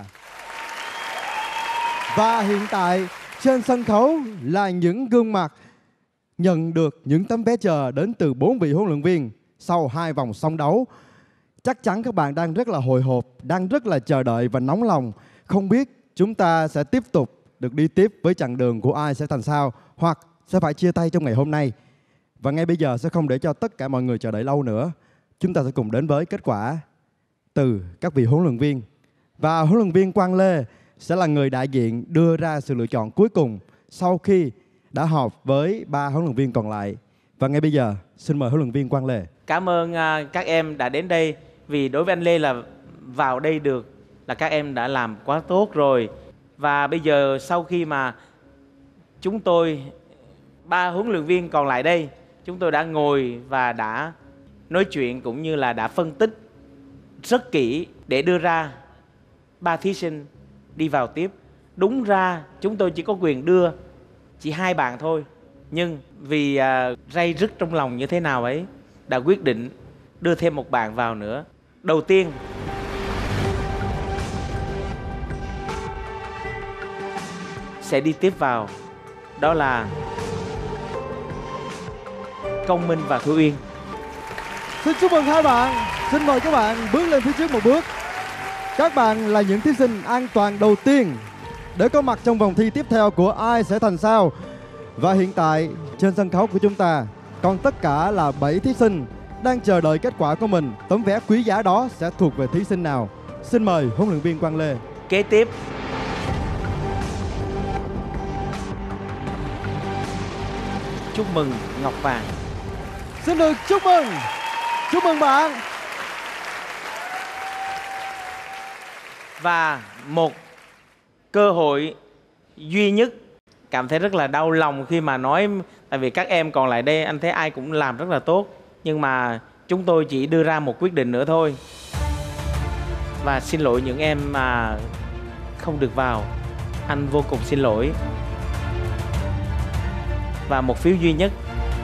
Và hiện tại trên sân khấu là những gương mặt nhận được những tấm vé chờ đến từ 4 vị huấn luyện viên sau 2 vòng song đấu. Chắc chắn các bạn đang rất là hồi hộp, đang rất là chờ đợi và nóng lòng, không biết chúng ta sẽ tiếp tục được đi tiếp với chặng đường của Ai Sẽ Thành Sao hoặc sẽ phải chia tay trong ngày hôm nay. Và ngay bây giờ sẽ không để cho tất cả mọi người chờ đợi lâu nữa. Chúng ta sẽ cùng đến với kết quả từ các vị huấn luyện viên. Và huấn luyện viên Quang Lê sẽ là người đại diện đưa ra sự lựa chọn cuối cùng sau khi đã họp với 3 huấn luyện viên còn lại. Và ngay bây giờ xin mời huấn luyện viên Quang Lê. Cảm ơn các em đã đến đây. Vì đối với anh Lê là vào đây được là các em đã làm quá tốt rồi. Và bây giờ sau khi mà chúng tôi 3 huấn luyện viên còn lại đây, chúng tôi đã ngồi và đã nói chuyện cũng như là đã phân tích rất kỹ để đưa ra 3 thí sinh đi vào tiếp. Đúng ra chúng tôi chỉ có quyền đưa chỉ 2 bạn thôi, nhưng vì ray rứt trong lòng như thế nào ấy đã quyết định đưa thêm một bạn vào nữa. Đầu tiên sẽ đi tiếp vào đó là Công Minh và Thu Uyên. Xin chúc mừng hai bạn. Xin mời các bạn bước lên phía trước một bước. Các bạn là những thí sinh an toàn đầu tiên để có mặt trong vòng thi tiếp theo của Ai Sẽ Thành Sao. Và hiện tại trên sân khấu của chúng ta còn tất cả là 7 thí sinh đang chờ đợi kết quả của mình. Tấm vé quý giá đó sẽ thuộc về thí sinh nào? Xin mời huấn luyện viên Quang Lê. Kế tiếp chúc mừng Ngọc Vàng. Xin được chúc mừng bạn. Và một cơ hội duy nhất, cảm thấy rất là đau lòng khi mà nói, tại vì các em còn lại đây anh thấy ai cũng làm rất là tốt, nhưng mà chúng tôi chỉ đưa ra một quyết định nữa thôi. Và xin lỗi những em mà không được vào, anh vô cùng xin lỗi. Và một phiếu duy nhất.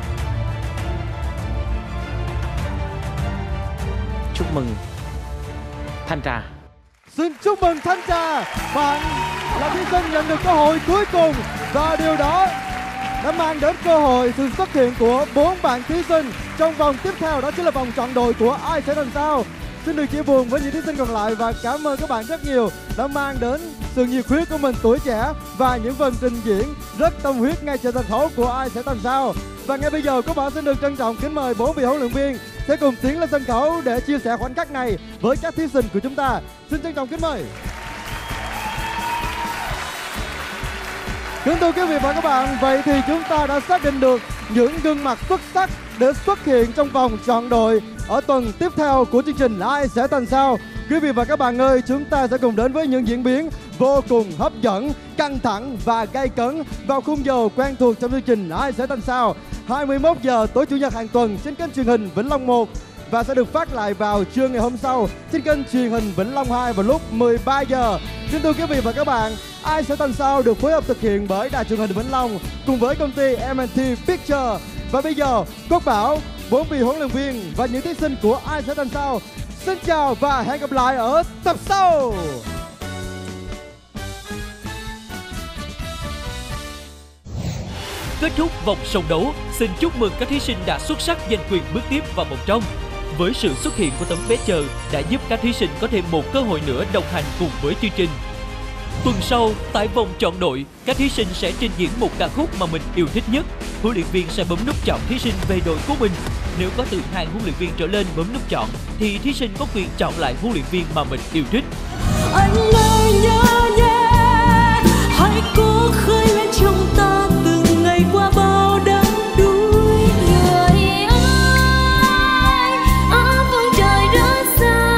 Chúc mừng Thanh Trà. Xin chúc mừng Thanh Trà. Bạn là thí sinh nhận được cơ hội cuối cùng, và điều đó đã mang đến cơ hội sự xuất hiện của 4 bạn thí sinh trong vòng tiếp theo, đó chính là vòng chọn đội của Ai Sẽ Thành Sao. Xin được chia buồn với những thí sinh còn lại và cảm ơn các bạn rất nhiều đã mang đến sự nhiệt huyết của mình, tuổi trẻ và những phần trình diễn rất tâm huyết ngay trên sân khấu của Ai Sẽ Thành Sao. Và ngay bây giờ các bạn xin được trân trọng kính mời 4 vị huấn luyện viên sẽ cùng tiến lên sân khấu để chia sẻ khoảnh khắc này với các thí sinh của chúng ta. Xin trân trọng kính mời. Kính thưa quý vị và các bạn, vậy thì chúng ta đã xác định được những gương mặt xuất sắc để xuất hiện trong vòng chọn đội ở tuần tiếp theo của chương trình Ai Sẽ Thành Sao. Quý vị và các bạn ơi, chúng ta sẽ cùng đến với những diễn biến vô cùng hấp dẫn, căng thẳng và gay cấn vào khung giờ quen thuộc trong chương trình Ai Sẽ Thành Sao 21 giờ tối chủ nhật hàng tuần trên kênh truyền hình Vĩnh Long 1 và sẽ được phát lại vào trưa ngày hôm sau trên kênh truyền hình Vĩnh Long 2 vào lúc 13 giờ. Kính thưa quý vị và các bạn, Ai Sẽ Thành Sao được phối hợp thực hiện bởi Đài truyền hình Vĩnh Long cùng với công ty M&T Picture. Và bây giờ, Quốc Bảo, 4 vị huấn luyện viên và những thí sinh của Ai Sẽ Thành Sao xin chào và hẹn gặp lại ở tập sau. kết thúc vòng song đấu, xin chúc mừng các thí sinh đã xuất sắc giành quyền bước tiếp vào vòng trong. Với sự xuất hiện của tấm vé chờ đã giúp các thí sinh có thêm một cơ hội nữa đồng hành cùng với chương trình. Tuần sau, tại vòng chọn đội, các thí sinh sẽ trình diễn một ca khúc mà mình yêu thích nhất. Huấn luyện viên sẽ bấm nút chọn thí sinh về đội của mình. Nếu có từ 2 huấn luyện viên trở lên bấm nút chọn, thì thí sinh có quyền chọn lại huấn luyện viên mà mình yêu thích. Anh ơi nhớ nhé, hãy cố khơi lên trong ta từng ngày qua bao đắm đuối. Người ơi, ở phương trời rất xa,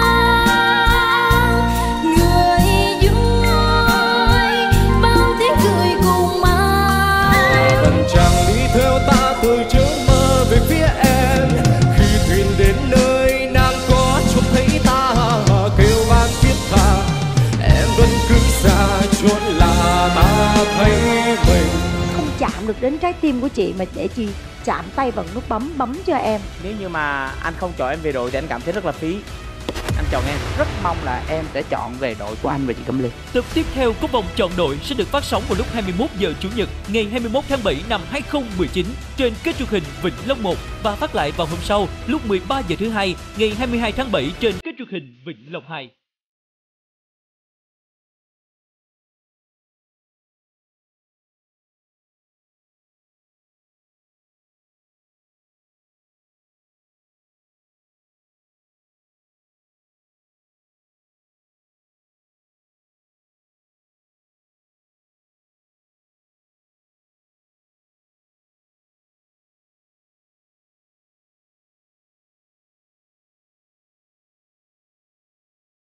người vui, bao tiếng cười cùng ai. Vầng trăng đi theo ta từ trước mơ về phía em, khi thuyền đến nơi nàng có trông thấy ta kêu vang thiết tha, em vẫn cứ xa chốn là ta thấy mình. Không chạm được đến trái tim của chị mà để chị chạm tay vào nút bấm cho em. Nếu như mà anh không chọn em về đội thì anh cảm thấy rất là phí. Anh chọn em. Rất mong là em sẽ chọn về đội của anh và chị Cẩm Ly. Tập tiếp theo của vòng chọn đội sẽ được phát sóng vào lúc 21 giờ Chủ nhật ngày 21 tháng 7 năm 2019 trên kênh truyền hình Vĩnh Long 1 và phát lại vào hôm sau lúc 13 giờ thứ Hai ngày 22 tháng 7 trên kênh truyền hình Vĩnh Long 2.